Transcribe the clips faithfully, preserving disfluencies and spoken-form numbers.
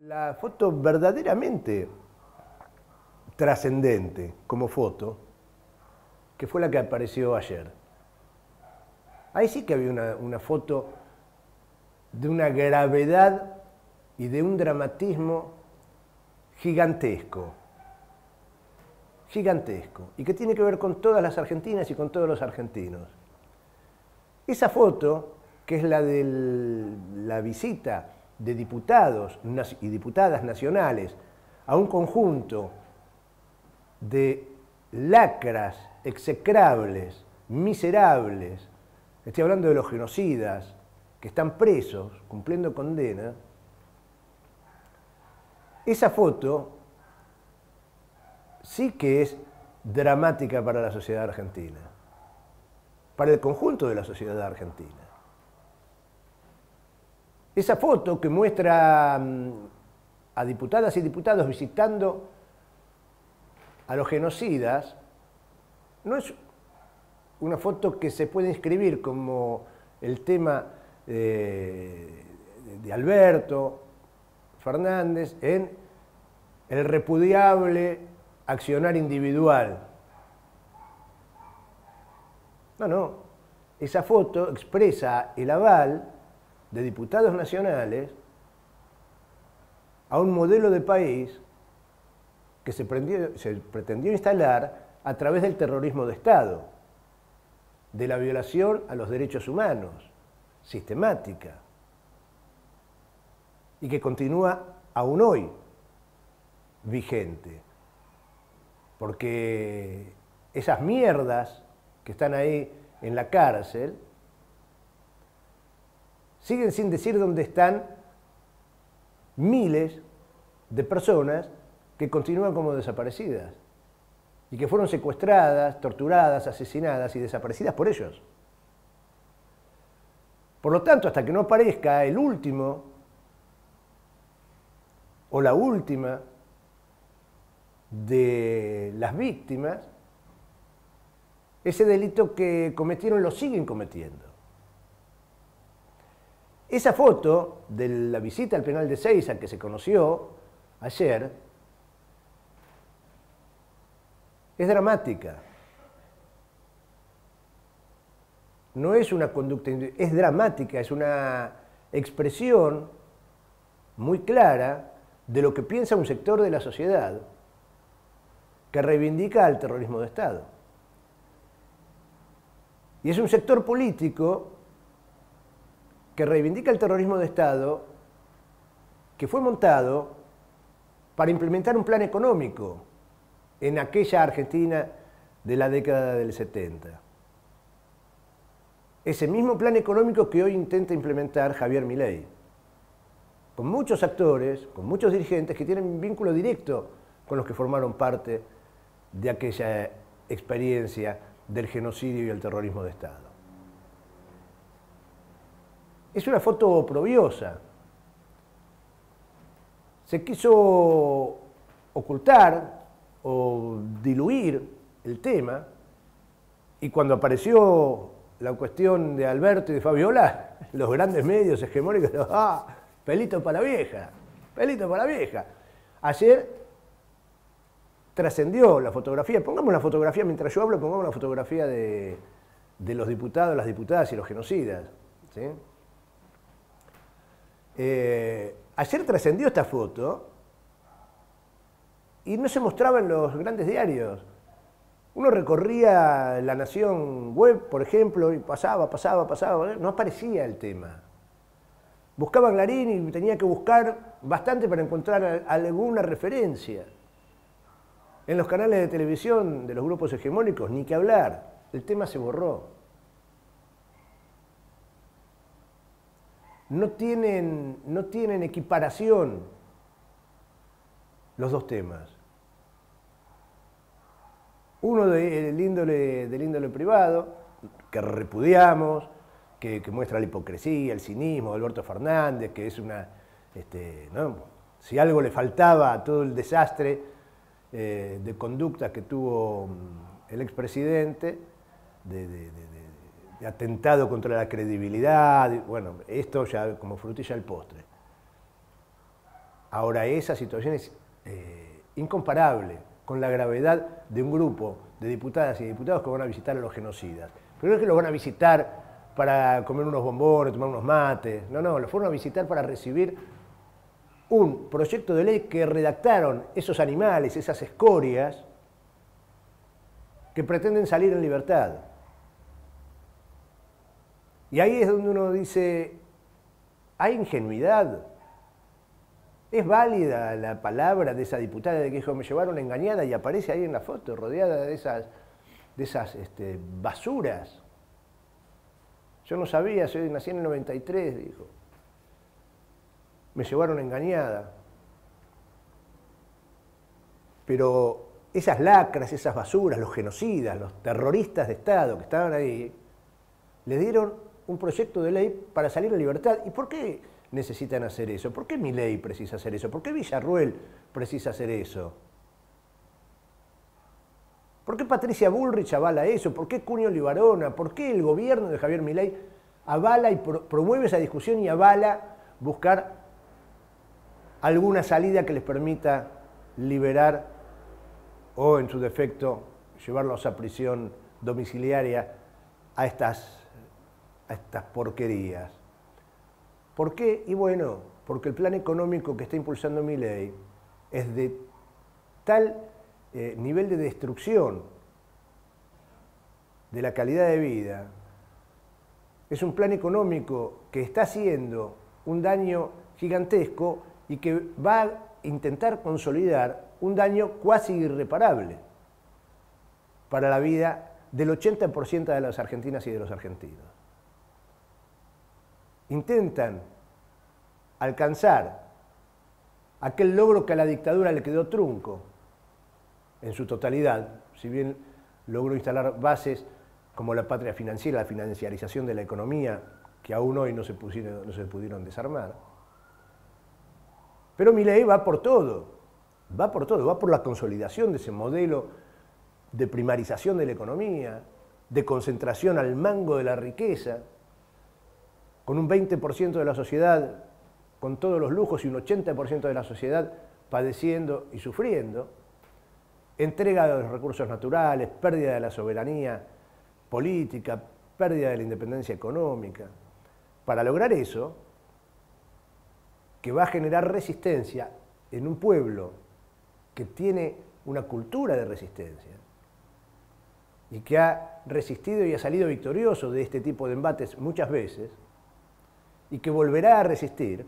La foto verdaderamente trascendente como foto, que fue la que apareció ayer. Ahí sí que había una, una foto de una gravedad y de un dramatismo gigantesco, gigantesco, y que tiene que ver con todas las argentinas y con todos los argentinos. Esa foto, que es la de la visita de diputados y diputadas nacionales a un conjunto de lacras execrables, miserables, estoy hablando de los genocidas que están presos, cumpliendo condena, esa foto sí que es dramática para la sociedad argentina, para el conjunto de la sociedad argentina. Esa foto que muestra a diputadas y diputados visitando a los genocidas no es una foto que se puede inscribir como el tema de, de Alberto Fernández en el repudiable accionar individual. No, no. Esa foto expresa el aval de diputados nacionales a un modelo de país que se, prendió, se pretendió instalar a través del terrorismo de Estado, de la violación a los derechos humanos, sistemática, y que continúa aún hoy vigente, porque esas mierdas que están ahí en la cárcel siguen sin decir dónde están miles de personas que continúan como desaparecidas y que fueron secuestradas, torturadas, asesinadas y desaparecidas por ellos. Por lo tanto, hasta que no aparezca el último o la última de las víctimas, ese delito que cometieron lo siguen cometiendo. Esa foto de la visita al penal de Ezeiza que se conoció ayer es dramática. No es una conducta, es dramática, es una expresión muy clara de lo que piensa un sector de la sociedad que reivindica al terrorismo de Estado. Y es un sector político que reivindica el terrorismo de Estado que fue montado para implementar un plan económico en aquella Argentina de la década del setenta. Ese mismo plan económico que hoy intenta implementar Javier Milei, con muchos actores, con muchos dirigentes que tienen un vínculo directo con los que formaron parte de aquella experiencia del genocidio y el terrorismo de Estado. Es una foto oprobiosa. Se quiso ocultar o diluir el tema, y cuando apareció la cuestión de Alberto y de Fabiola, los grandes medios hegemónicos, ¡ah! Pelito para la vieja, pelito para la vieja. Ayer trascendió la fotografía, pongamos la fotografía, mientras yo hablo, pongamos la fotografía de, de los diputados, las diputadas y los genocidas, ¿sí? Eh, ayer trascendió esta foto y no se mostraba en los grandes diarios. Uno recorría La Nación web, por ejemplo, y pasaba, pasaba, pasaba, no aparecía el tema. Buscaba Clarín y tenía que buscar bastante para encontrar alguna referencia. En los canales de televisión de los grupos hegemónicos, ni que hablar, el tema se borró. No tienen, no tienen equiparación los dos temas. Uno del índole, del índole privado, que repudiamos, que, que muestra la hipocresía, el cinismo de Alberto Fernández, que es una... Este, ¿no? Si algo le faltaba a todo el desastre eh, de conducta que tuvo el expresidente, de, de, de, de de atentado contra la credibilidad, bueno, esto ya como frutilla del postre. Ahora, esa situación es eh, incomparable con la gravedad de un grupo de diputadas y diputados que van a visitar a los genocidas. Pero no es que los van a visitar para comer unos bombones, tomar unos mates. No, no, los fueron a visitar para recibir un proyecto de ley que redactaron esos animales, esas escorias, que pretenden salir en libertad. Y ahí es donde uno dice, ¿hay ingenuidad? ¿Es válida la palabra de esa diputada de que dijo, me llevaron engañada, y aparece ahí en la foto, rodeada de esas, de esas este, basuras? Yo no sabía, soy, nací en el noventa y tres, dijo. Me llevaron engañada. Pero esas lacras, esas basuras, los genocidas, los terroristas de Estado que estaban ahí, les dieron un proyecto de ley para salir a libertad. ¿Y por qué necesitan hacer eso? ¿Por qué Milei precisa hacer eso? ¿Por qué Villarruel precisa hacer eso? ¿Por qué Patricia Bullrich avala eso? ¿Por qué Cunio Libarona? ¿Por qué el gobierno de Javier Milei avala y pro promueve esa discusión y avala buscar alguna salida que les permita liberar o, en su defecto, llevarlos a prisión domiciliaria a estas, a estas porquerías? ¿Por qué? Y bueno, porque el plan económico que está impulsando Milei es de tal eh, nivel de destrucción de la calidad de vida. Es un plan económico que está haciendo un daño gigantesco y que va a intentar consolidar un daño cuasi irreparable para la vida del ochenta por ciento de las argentinas y de los argentinos. Intentan alcanzar aquel logro que a la dictadura le quedó trunco en su totalidad, si bien logró instalar bases como la patria financiera, la financiarización de la economía, que aún hoy no se, pusieron, no se pudieron desarmar. Pero Milei va por todo, va por todo, va por la consolidación de ese modelo de primarización de la economía, de concentración al mango de la riqueza, con un veinte por ciento de la sociedad con todos los lujos y un ochenta por ciento de la sociedad padeciendo y sufriendo, entrega de los recursos naturales, pérdida de la soberanía política, pérdida de la independencia económica. Para lograr eso, que va a generar resistencia en un pueblo que tiene una cultura de resistencia y que ha resistido y ha salido victorioso de este tipo de embates muchas veces, y que volverá a resistir,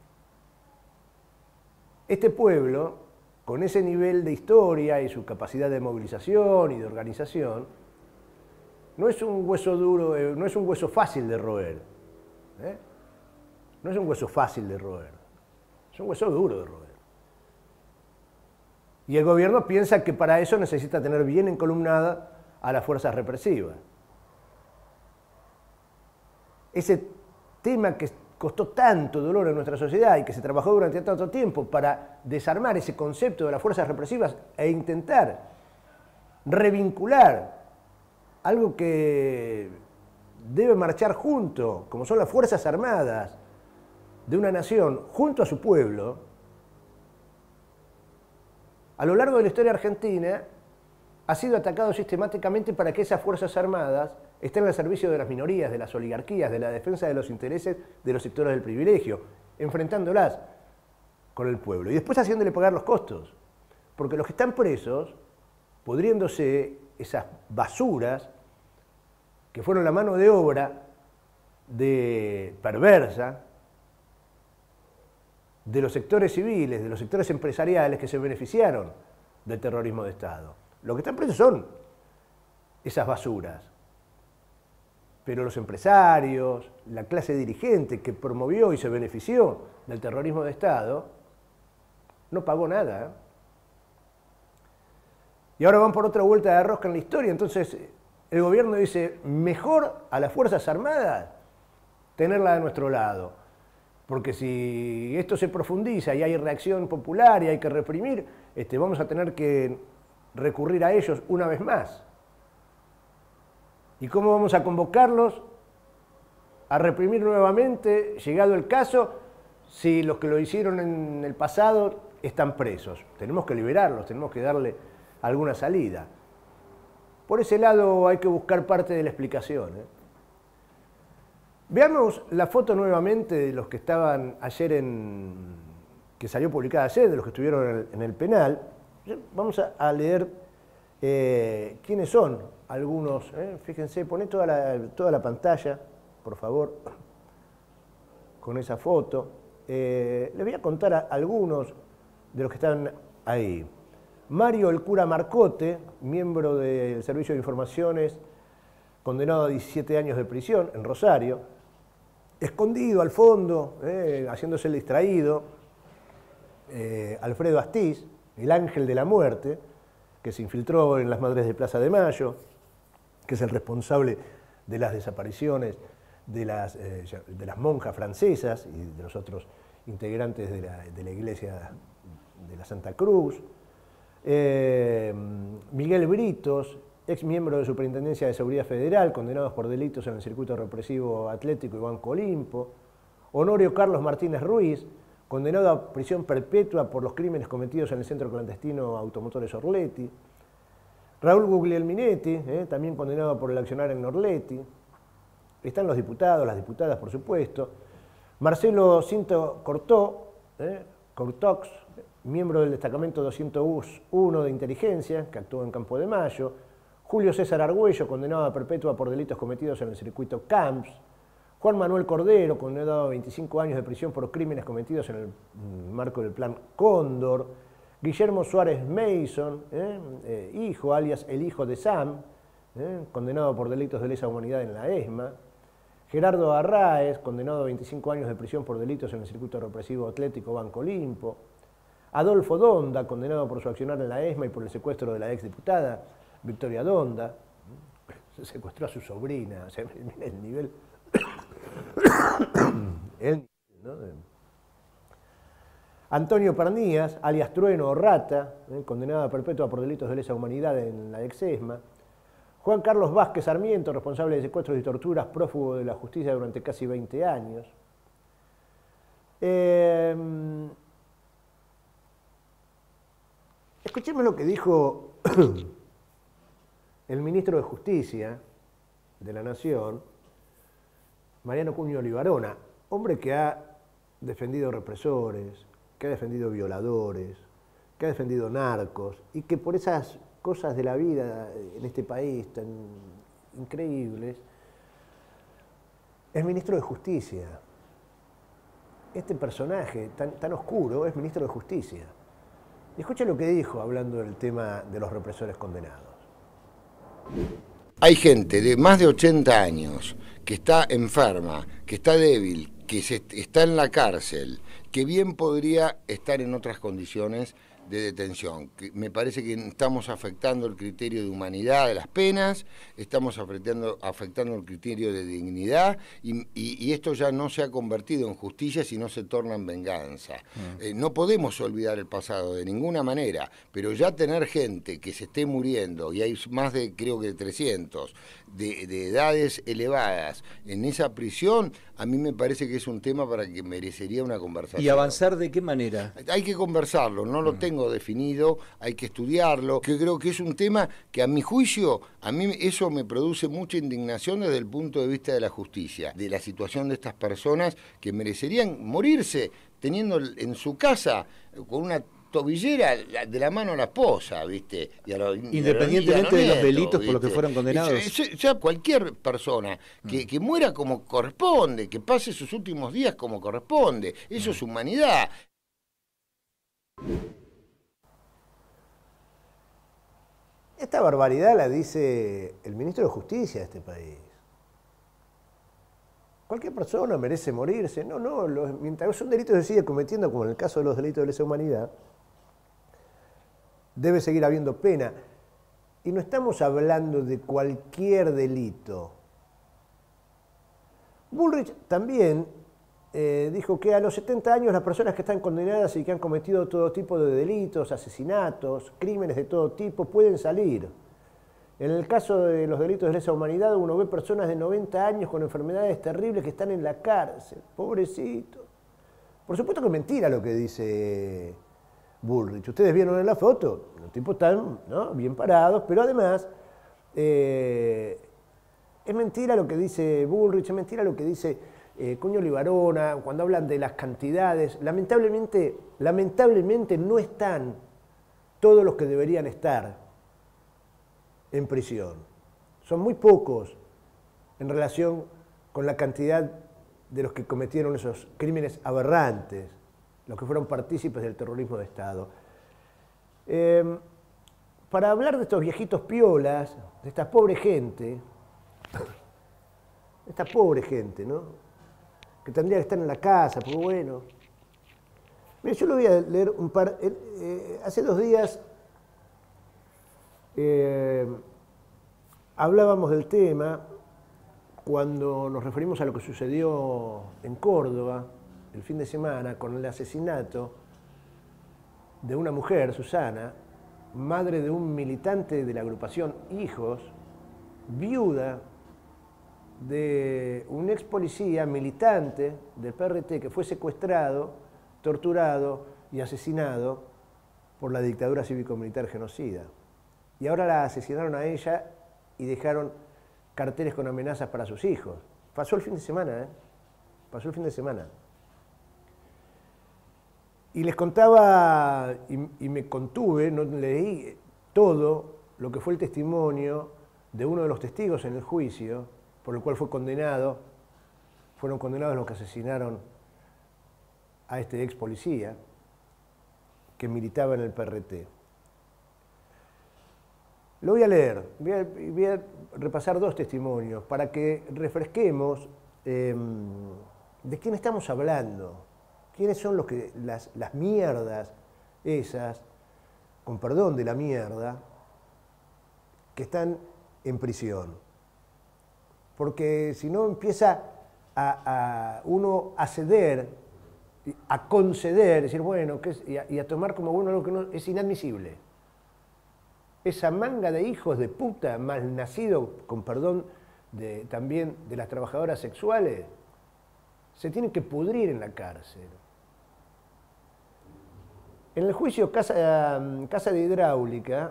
este pueblo, con ese nivel de historia y su capacidad de movilización y de organización, no es un hueso duro, no es un hueso fácil de roer. ¿eh? No es un hueso fácil de roer, es un hueso duro de roer. Y el gobierno piensa que para eso necesita tener bien encolumnada a las fuerzas represivas. Ese tema que costó tanto dolor en nuestra sociedad y que se trabajó durante tanto tiempo para desarmar ese concepto de las fuerzas represivas e intentar revincular algo que debe marchar junto, como son las Fuerzas Armadas de una nación, junto a su pueblo. A lo largo de la historia argentina ha sido atacado sistemáticamente para que esas Fuerzas Armadas estén al servicio de las minorías, de las oligarquías, de la defensa de los intereses de los sectores del privilegio, enfrentándolas con el pueblo y después haciéndole pagar los costos. Porque los que están presos, pudriéndose esas basuras que fueron la mano de obra de perversa de los sectores civiles, de los sectores empresariales que se beneficiaron del terrorismo de Estado. Los que están presos son esas basuras. Pero los empresarios, la clase dirigente que promovió y se benefició del terrorismo de Estado, no pagó nada. Y ahora van por otra vuelta de rosca en la historia. Entonces el gobierno dice, mejor a las Fuerzas Armadas tenerla de nuestro lado. Porque si esto se profundiza y hay reacción popular y hay que reprimir, este, vamos a tener que recurrir a ellos una vez más. ¿Y cómo vamos a convocarlos a reprimir nuevamente, llegado el caso, si los que lo hicieron en el pasado están presos. Tenemos que liberarlos, tenemos que darle alguna salida. Por ese lado hay que buscar parte de la explicación, ¿eh? Veamos la foto nuevamente de los que estaban ayer en... que salió publicada ayer, de los que estuvieron en el, en el penal. Vamos a, a leer eh, quiénes son algunos. ¿eh? Fíjense, poné toda la, toda la pantalla, por favor, con esa foto. Eh, les voy a contar a algunos de los que están ahí. Mario el cura Marcote, miembro del Servicio de Informaciones, condenado a diecisiete años de prisión en Rosario, escondido al fondo, eh, haciéndose el distraído, eh, Alfredo Astiz, el ángel de la muerte, que se infiltró en las Madres de Plaza de Mayo, que es el responsable de las desapariciones de las, eh, de las monjas francesas y de los otros integrantes de la, de la Iglesia de la Santa Cruz. Eh, Miguel Britos, ex miembro de Superintendencia de Seguridad Federal, condenados por delitos en el circuito represivo Atlético y Banco Olimpo. Honorio Carlos Martínez Ruiz, condenado a prisión perpetua por los crímenes cometidos en el centro clandestino Automotores Orleti. Raúl Guglielminetti, eh, también condenado por el accionar en Orleti. Están los diputados, las diputadas, por supuesto. Marcelo Cinto Cortó, eh, Cortox, miembro del destacamento doscientos uno de inteligencia, que actuó en Campo de Mayo. Julio César Argüello, condenado a perpetua por delitos cometidos en el circuito Camps. Juan Manuel Cordero, condenado a veinticinco años de prisión por crímenes cometidos en el marco del Plan Cóndor. Guillermo Suárez Mason, eh, eh, hijo, alias el hijo de Sam, eh, condenado por delitos de lesa humanidad en la ESMA. Gerardo Arraez, condenado a veinticinco años de prisión por delitos en el circuito represivo Atlético Banco Olimpo. Adolfo Donda, condenado por su accionar en la ESMA y por el secuestro de la exdiputada Victoria Donda. Se secuestró a su sobrina, o sea, mira el nivel. el, ¿no? Antonio Pernías, alias Trueno o Rata, eh, condenado a perpetua por delitos de lesa humanidad en la ex-ESMA. Juan Carlos Vázquez Sarmiento, responsable de secuestros y torturas, prófugo de la justicia durante casi veinte años. Eh, escuchemos lo que dijo el ministro de Justicia de la Nación, Mariano Cuño Olivarona, hombre que ha defendido represores, que ha defendido violadores, que ha defendido narcos, y que por esas cosas de la vida en este país tan increíbles, es ministro de Justicia. Este personaje tan, tan oscuro es ministro de Justicia. Y escucha lo que dijo hablando del tema de los represores condenados. Hay gente de más de ochenta años que está enferma, que está débil, que se, está en la cárcel, que bien podría estar en otras condiciones de detención. Que me parece que estamos afectando el criterio de humanidad de las penas, estamos afectando, afectando el criterio de dignidad y, y, y esto ya no se ha convertido en justicia, sino se torna en venganza. Mm. Eh, no podemos olvidar el pasado de ninguna manera, pero ya tener gente que se esté muriendo, y hay más de, creo que trescientos, de, de edades elevadas en esa prisión, a mí me parece que es un tema para que merecería una conversación. ¿Y avanzar de qué manera? Hay que conversarlo, no lo mm. tengo definido, hay que estudiarlo, que creo que es un tema que a mi juicio, a mí eso me produce mucha indignación desde el punto de vista de la justicia, de la situación de estas personas que merecerían morirse teniendo en su casa con una tobillera de la mano a la esposa, ¿viste? Y a lo, Independientemente y a de los nietos, delitos ¿viste? por los que fueron condenados. O sea, cualquier persona que, mm. que muera como corresponde, que pase sus últimos días como corresponde, eso mm. es humanidad. Esta barbaridad la dice el ministro de Justicia de este país. Cualquier persona merece morirse. No, no, los, mientras un delito se sigue cometiendo, como en el caso de los delitos de lesa humanidad, debe seguir habiendo pena. Y no estamos hablando de cualquier delito. Bullrich también eh, dijo que a los setenta años las personas que están condenadas y que han cometido todo tipo de delitos, asesinatos, crímenes de todo tipo, pueden salir. En el caso de los delitos de lesa humanidad, uno ve personas de noventa años con enfermedades terribles que están en la cárcel. Pobrecitos. Por supuesto que es mentira lo que dice Bullrich. Ustedes vieron en la foto, los tipos están, ¿no?, bien parados, pero además eh, es mentira lo que dice Bullrich, es mentira lo que dice eh, Cuño Libarona, cuando hablan de las cantidades. Lamentablemente, lamentablemente no están todos los que deberían estar en prisión. Son muy pocos en relación con la cantidad de los que cometieron esos crímenes aberrantes, los que fueron partícipes del terrorismo de Estado. Eh, para hablar de estos viejitos piolas, de esta pobre gente, esta pobre gente, ¿no?, que tendría que estar en la casa, porque bueno... Mire, yo le voy a leer un par... Eh, eh, hace dos días eh, hablábamos del tema cuando nos referimos a lo que sucedió en Córdoba el fin de semana con el asesinato de una mujer, Susana, madre de un militante de la agrupación Hijos, viuda de un ex policía militante del P R T que fue secuestrado, torturado y asesinado por la dictadura cívico-militar genocida. Y ahora la asesinaron a ella y dejaron carteles con amenazas para sus hijos. Pasó el fin de semana, ¿eh? Pasó el fin de semana. Y les contaba, y, y me contuve, no leí todo lo que fue el testimonio de uno de los testigos en el juicio, por el cual fue condenado, fueron condenados los que asesinaron a este ex policía que militaba en el P R T. Lo voy a leer, voy a, voy a repasar dos testimonios para que refresquemos eh, de quién estamos hablando, quiénes son los que, las, las mierdas esas, con perdón de la mierda, que están en prisión. Porque si no empieza a, a uno a ceder, a conceder, decir, bueno, que es, y, a, y a tomar como bueno algo que no, es inadmisible. Esa manga de hijos de puta, malnacido, con perdón de, también de las trabajadoras sexuales, se tienen que pudrir en la cárcel. En el juicio Casa, Casa de Hidráulica,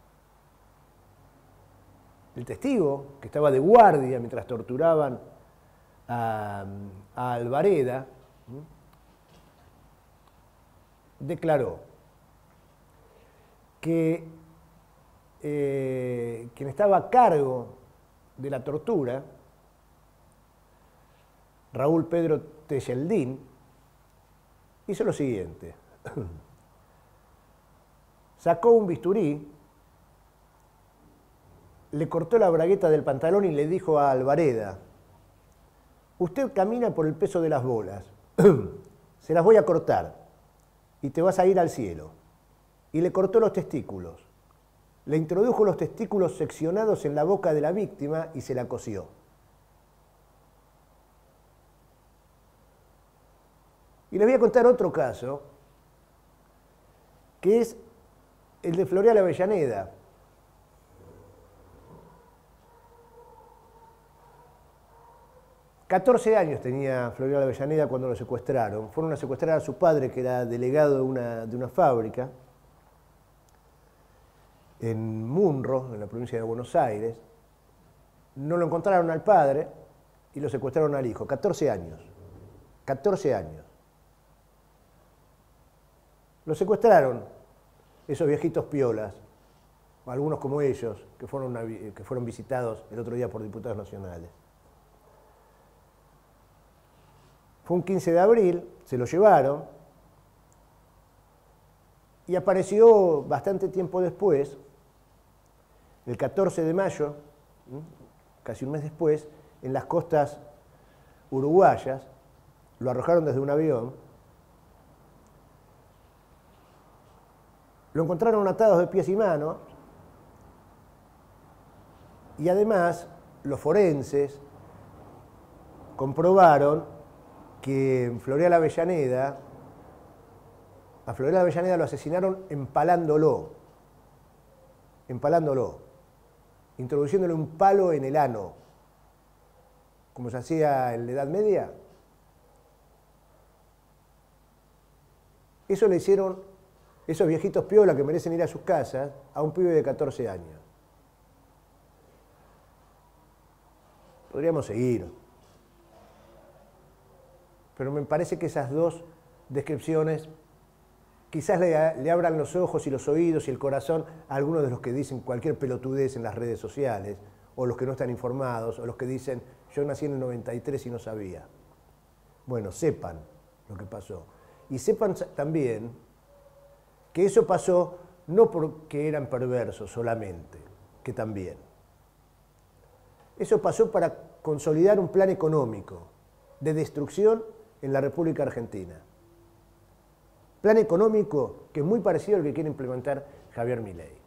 el testigo, que estaba de guardia mientras torturaban a, a Alvareda, declaró que eh, quien estaba a cargo de la tortura, Raúl Pedro Tejeldín, hizo lo siguiente. Sacó un bisturí, le cortó la bragueta del pantalón y le dijo a Alvareda, usted camina por el peso de las bolas, se las voy a cortar y te vas a ir al cielo. Y le cortó los testículos, le introdujo los testículos seccionados en la boca de la víctima y se la cosió. Y les voy a contar otro caso, que es el de Floreal Avellaneda. catorce años tenía Floreal Avellaneda cuando lo secuestraron. Fueron a secuestrar a su padre, que era delegado de una, de una fábrica en Munro, en la provincia de Buenos Aires. No lo encontraron al padre y lo secuestraron al hijo. catorce años. catorce años. Lo secuestraron esos viejitos piolas, algunos como ellos, que fueron, que fueron visitados el otro día por diputados nacionales. Fue un quince de abril, se lo llevaron y apareció bastante tiempo después, el catorce de mayo, casi un mes después, en las costas uruguayas. Lo arrojaron desde un avión. Lo encontraron atados de pies y manos y además los forenses comprobaron que en Floreal Avellaneda, a Floreal Avellaneda lo asesinaron empalándolo, empalándolo, introduciéndole un palo en el ano, como se hacía en la Edad Media. Eso le hicieron esos viejitos piola que merecen ir a sus casas a un pibe de catorce años. Podríamos seguir. Pero me parece que esas dos descripciones quizás le, le abran los ojos y los oídos y el corazón a algunos de los que dicen cualquier pelotudez en las redes sociales, o los que no están informados, o los que dicen, yo nací en el noventa y tres y no sabía. Bueno, sepan lo que pasó. Y sepan también que eso pasó no porque eran perversos solamente, que también. Eso pasó para consolidar un plan económico de destrucción en la República Argentina. Plan económico que es muy parecido al que quiere implementar Javier Milei.